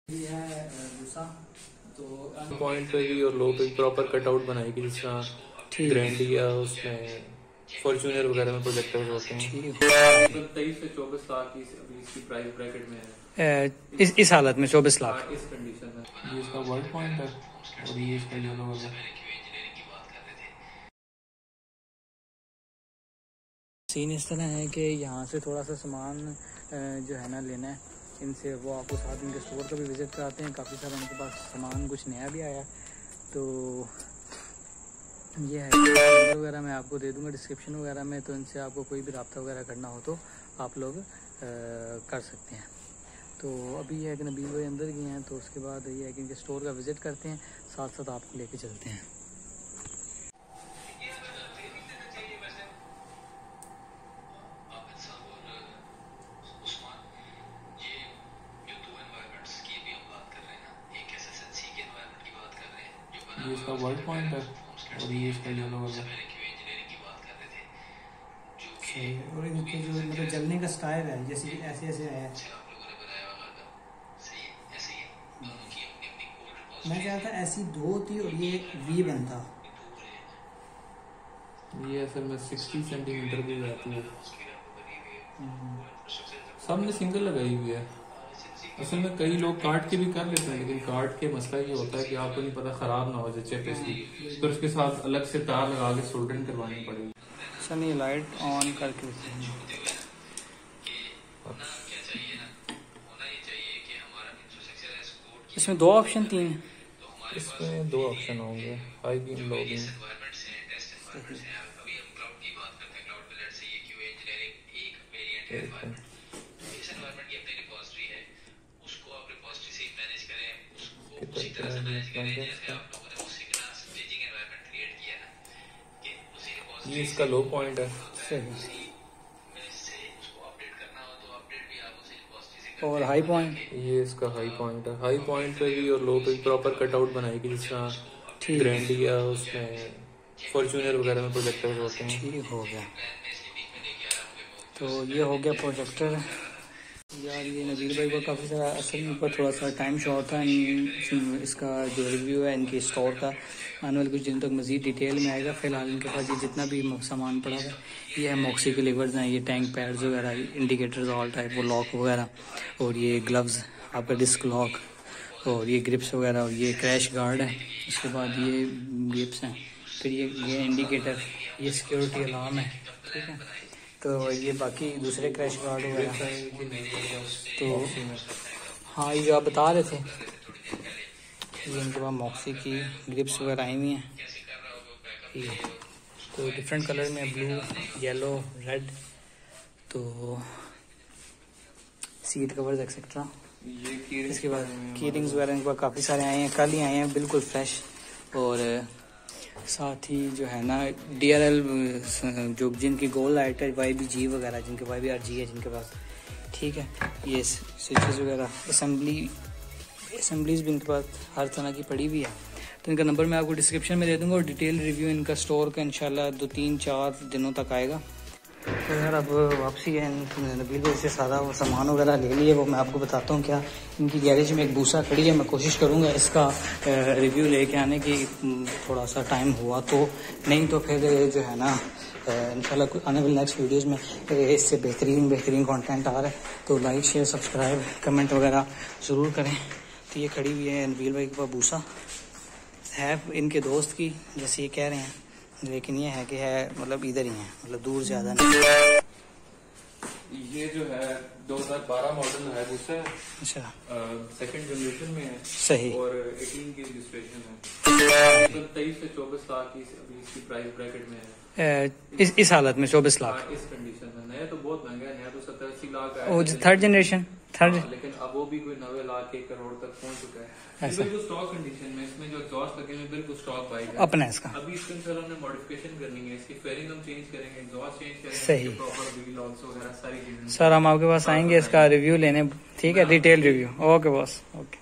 ये है दूसरा तो पॉइंट पे भी और लो पे प्रॉपर कटआउट बनाएगी, जिस तरह ग्रैंड या उसमें फॉर्च्यूनर वगैरह में प्रोजेक्टर्स होते हैं। 23 से 24 लाख की अभी इसकी प्राइस ब्रैकेट में है। इस हालत में 24 लाख इस कंडीशन में ये इसका वर्ड पॉइंट है और ये इसका येलो वाला। सीन इस तरह है कि यहाँ से थोड़ा सा सामान जो है ना लेना है इनसे, वो आपको साथ इनके स्टोर का भी विज़िट कराते हैं। काफ़ी सारा उनके पास सामान कुछ नया भी आया, तो ये है नंबर वगैरह मैं आपको दे दूंगा डिस्क्रिप्शन वगैरह में, तो इनसे आपको कोई भी रब्ता वगैरह करना हो तो आप लोग कर सकते हैं। तो अभी ये है कि नबील भाई अंदर गए हैं, तो उसके बाद ये है कि इनके स्टोर का विज़िट करते हैं, साथ साथ आपको लेके चलते हैं। ये इसका वर्ड पॉइंट है और ये इसका येलो वाला। और इनके जो मतलब जलने का स्टाइल है जैसे कि ऐसे ऐसे आया है। मैं चाहता ऐसी दो थी और ये वी बनता। ये असल में 60 सेंटीमीटर की रहती है, सब में सिंगल लगाई हुई है। असल में कई लोग काट के भी कर लेते हैं, लेकिन काट के मसला ये होता है कि आपको नहीं पता खराब ना हो जाए चिप इसकी, तो उसके साथ अलग से तार लगा के सोल्डरिंग करवानी पड़ेगी। सनी लाइट ऑन करके इसमें दो ऑप्शन तीन, इसमें दो ऑप्शन होंगे, हाई बीम लो बीम। ये इसका लो पॉइंट है। सही। और हाई पॉइंट, ये इसका हाई पॉइंट है। हाई पॉइंट पे भी और लो पे भी प्रॉपर कटआउट बनाएगी, जिस तरह ग्रैंड या उसमें फॉर्च्यूनर वगैरह में प्रोजेक्टर्स होते हैं। ठीक हो गया। तो ये हो गया प्रोजेक्टर। यार ये नबील भाई को काफ़ी सारा असल में ऊपर थोड़ा सा टाइम शॉर्ट था, इसका जो रिव्यू है इनके स्टोर का आने वाले कुछ दिनों तक मज़ीद डिटेल में आएगा। फ़िलहाल इनके पास ये जितना भी सामान पड़ा है ये है मॉक्सी के लिवर्स हैं, ये टैंक पैड्स वगैरह, इंडिकेटर्स ऑल टाइप, वो लॉक वगैरह, और ये ग्लव्स आपका डिस्क लॉक, और ये ग्रिप्स वगैरह, और ये क्रैश गार्ड है। उसके बाद ये ग्रिप्स हैं, फिर ये इंडिकेटर, ये सिक्योरिटी अलार्म है, ठीक है। तो ये बाकी दूसरे क्रैश गार्ड वगैरह। तो हाँ ये जो आप बता रहे थे, ये इनके पास मॉक्सी की ग्रिप्स वगैरह आई हुई हैं, ये तो डिफरेंट कलर में, ब्लू, येलो, रेड, तो सीट कवर्स एक्सेट्रा। इसके बाद की रिंग्स वगैरह इनके पास काफ़ी सारे आए हैं, कल ही आए हैं, बिल्कुल फ्रेश। और साथ ही जो है ना DRL जो जिनकी गोल लाइट है, YBG वगैरह, जिनके YBRG है जिनके पास, ठीक है। ये स्विचेस वगैरह, असम्बलीज भी इनके पास हर तरह की पड़ी हुई है। तो इनका नंबर मैं आपको डिस्क्रिप्शन में दे दूंगा, और डिटेल रिव्यू इनका स्टोर का इंशाल्लाह 2-3-4 दिनों तक आएगा। तो यार अब वापसी है, नबील भाई से सारा वो सामान वगैरह ले लिए, वो मैं आपको बताता हूँ क्या। इनकी गैरेज में एक बूसा खड़ी है, मैं कोशिश करूँगा इसका रिव्यू लेके आने की, थोड़ा सा टाइम हुआ तो, नहीं तो फिर जो है ना इंशाल्लाह आने वाले नेक्स्ट वीडियोस में इससे बेहतरीन कंटेंट आ रहा है। तो लाइक, शेयर, सब्सक्राइब, कमेंट वगैरह ज़रूर करें। तो ये खड़ी हुई है नबील भाई के पास बूसा है, इनके दोस्त की जैसे ये कह रहे हैं, लेकिन ये है कि है मतलब इधर ही है, मतलब दूर ज़्यादा नहीं। ये जो है 2012 मॉडल है, दूसरा। अच्छा, सेकंड जनरेशन में है। सही। और 18 की रजिस्ट्रेशन है। 23 से 24 लाख की अभी इसकी प्राइस ब्रैकेट में है। इस हालत में 24 लाख। इस कंडीशन में नया तो बहुत महंगा है, नया तो 70-80 लाख है। वो थर्ड जनरेशन लेकिन अब वो भी कोई 90 लाख 1 करोड़ तक पहुंच चुका है। ऐसा बिल्कुल स्टॉक कंडीशन में, इसमें जो एग्जॉस्ट लगे हुए बिल्कुल स्टॉक बाइक है अपना इसका। अभी इसके अंदर हमने मॉडिफिकेशन करनी है, इसकी फेयरिंग हम चेंज करेंगे, एग्जॉस्ट चेंज करेंगे, सही। प्रॉपर व्हील ऑल्सो वगैरह सारी चीजें। सर हम आपके पास आएंगे इसका रिव्यू लेने, ठीक है, detail review. Okay boss, okay.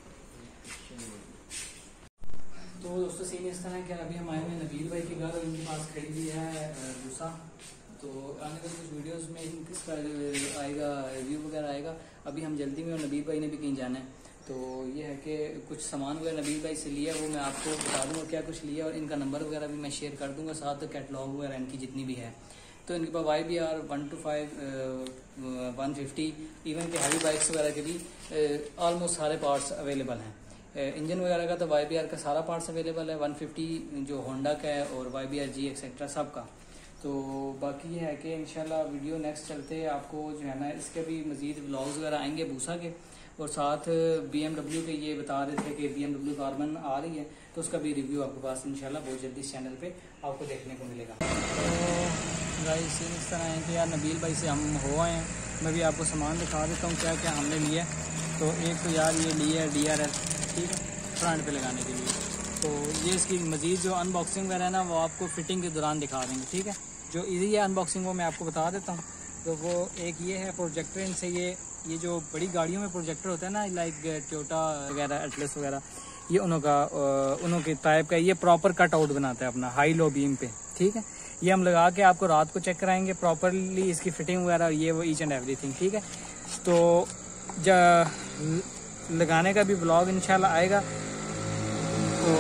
तो दोस्तों सीन इस तरह कि अभी हम आए हुए नबील भाई के घर, और इनके पास खड़ी हुई है दूसरा। तो आने वाले कुछ वीडियोस में इसका आएगा, रिव्यू वगैरह आएगा। अभी हम जल्दी में, और नबील भाई ने भी कहीं जाना है, तो ये है कि कुछ सामान वगैरह नबील भाई से लिया, वो मैं आपको बता दूंगा क्या कुछ लिया, और इनका नंबर वगैरह भी मैं शेयर कर दूंगा, साथ कैटलॉग वगैरह इनकी जितनी भी है। तो इनके पास YBR 125 150 इवन के हैवी बाइक्स वगैरह के भी ऑलमोस्ट सारे पार्ट्स अवेलेबल हैं। इंजन वगैरह का तो YBR का सारा पार्ट्स अवेलेबल है, 150 जो होंडा का है और YBR G एक्सेट्रा सब का। तो बाकी ये है कि इंशाल्लाह वीडियो नेक्स्ट चलते हैं, आपको जो है ना इसके भी मज़ीद व्लॉग्स वगैरह आएंगे बूसा के, और साथ BMW के ये बता रहे थे कि BMW कार्बन आ रही है, तो उसका भी रिव्यू आपके पास इंशाल्लाह बहुत जल्दी इस चैनल पे आपको देखने को मिलेगा। तो गाइस इस तरह है कि यार नबील भाई से हम हो आए हैं, मैं भी आपको सामान दिखा देता हूँ क्या क्या हमने लिया। तो एक तो यार ये लिया है DRL, ठीक है, फ्रंट पे लगाने के लिए। तो ये इसकी मज़ीद जो अनबॉक्सिंग वगैरह है ना वो आपको फिटिंग के दौरान दिखा देंगे, ठीक है। जो इजी है अनबॉक्सिंग वो मैं आपको बता देता हूँ। तो वो एक ये है प्रोजेक्टर, इनसे ये जो बड़ी गाड़ियों में प्रोजेक्टर होता है ना, लाइक टोयोटा वगैरह, एटलस वगैरह, ये उन्हों के टाइप का ये प्रॉपर कट आउट बनाता है अपना हाई लो बीम पे, ठीक है। ये हम लगा के आपको रात को चेक कराएंगे प्रॉपरली इसकी फिटिंग वगैरह, ये वो ईच एंड एवरीथिंग, ठीक है। तो लगाने का भी ब्लॉग इंशाल्लाह आएगा। तो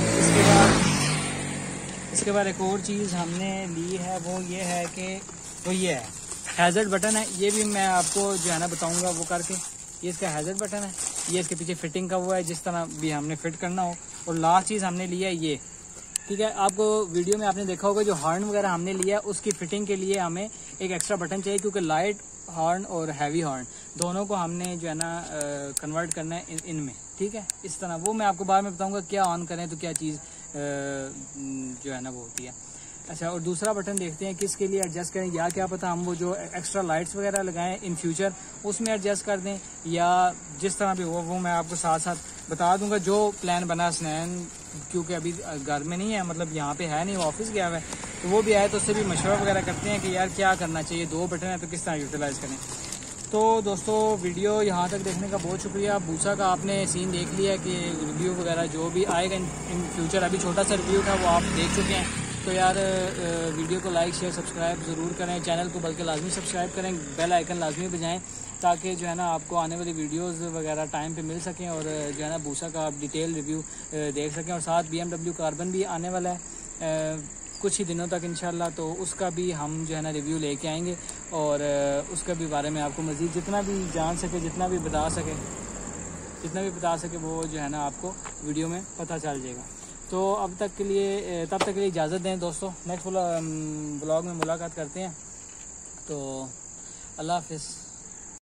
इसके बाद एक और चीज़ हमने ली है, वो ये है कि वो ये है हैज़र्ड बटन है। ये भी मैं आपको जो है ना बताऊंगा वो करके। ये इसका हैज़र्ड बटन है, ये इसके पीछे फिटिंग का हुआ है जिस तरह भी हमने फिट करना हो। और लास्ट चीज़ हमने लिया है ये, ठीक है। आपको वीडियो में आपने देखा होगा जो हॉर्न वगैरह हमने लिया, उसकी फिटिंग के लिए हमें एक एक्स्ट्रा बटन चाहिए, क्योंकि लाइट हॉर्न और हैवी हॉर्न दोनों को हमने जो है ना कन्वर्ट करना है इनमें, ठीक है। इस तरह वो मैं आपको बाद में बताऊंगा क्या ऑन करें तो क्या चीज़ जो है ना वो होती है। अच्छा, और दूसरा बटन देखते हैं किसके लिए एडजस्ट करें, या क्या पता हम वो जो एक्स्ट्रा लाइट्स वगैरह लगाएं इन फ्यूचर उसमें एडजस्ट कर दें, या जिस तरह भी हो वो मैं आपको साथ साथ बता दूंगा जो प्लान बना स्नैन, क्योंकि अभी घर में नहीं है, मतलब यहाँ पे है नहीं, वो ऑफिस गया हुआ है। तो वो भी आए तो उससे भी मशवरा वगैरह करते हैं कि यार क्या करना चाहिए, 2 बटन है तो किस तरह यूटिलाइज़ करें। तो दोस्तों वीडियो यहाँ तक देखने का बहुत शुक्रिया। बूसा का आपने सीन देख लिया कि रिव्यू वगैरह जो भी आएगा इन फ्यूचर, अभी छोटा सा रिव्यू था वो आप देख चुके हैं। तो यार वीडियो को लाइक शेयर सब्सक्राइब ज़रूर करें, चैनल को बल्कि लाजमी सब्सक्राइब करें, बेल आइकन लाजमी बजाएं, ताकि जो है ना आपको आने वाली वीडियोस वगैरह टाइम पे मिल सकें, और जो है ना बूसा का आप डिटेल रिव्यू देख सकें। और साथ BMW कार्बन भी आने वाला है कुछ ही दिनों तक इंशाल्लाह, तो उसका भी हम जो है ना रिव्यू लेके आएंगे, और उसका भी बारे में आपको मज़ीद जितना भी जान सके, जितना भी बता सके वो जो है ना आपको वीडियो में पता चल जाएगा। तो तब तक के लिए इजाज़त दें दोस्तों, नेक्स्ट व्लॉग में मुलाकात करते हैं। तो अल्लाह हाफ़िज़।